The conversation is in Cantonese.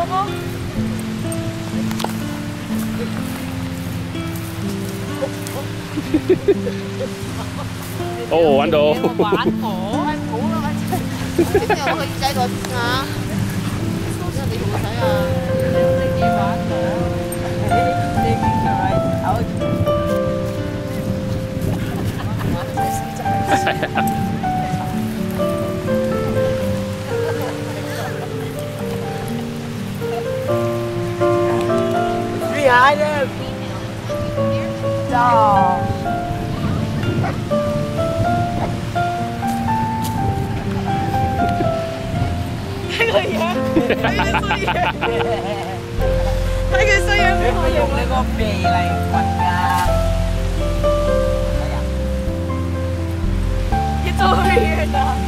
咯。 哦，玩到。 玩我，好啦，你有個耳仔嗰邊啊？你同我睇下，你玩我，你見佢係Behind him. No. 睇佢樣，睇佢衰樣，你可以用你個鼻嚟聞㗎。係啊，It's over here now.